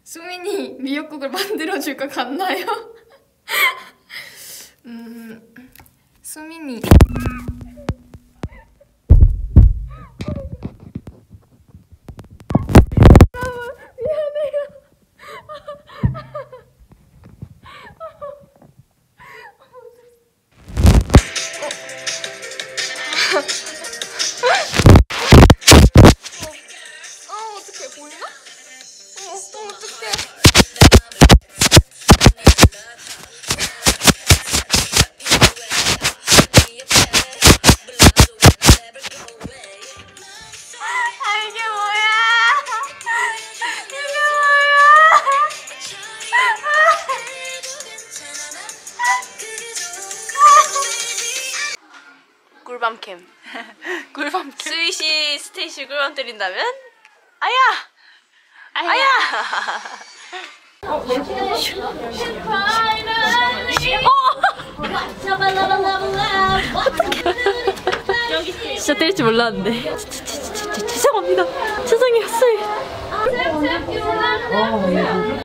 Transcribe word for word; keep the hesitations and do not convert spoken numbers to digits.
수민이 미역국을 만들어줄 것 같나요? 음, 수민이 보이나? 어, 어, 어떡해. 아, 이게 뭐야? 이게 뭐야? 꿀밤캠. 꿀밤캠. 스윗이 스테이시 꿀밤 때린다면? 아야! 아야! 아야! 어, 진짜 때릴 줄 몰랐는데. 죄송합니다. 죄송해요, 스윗.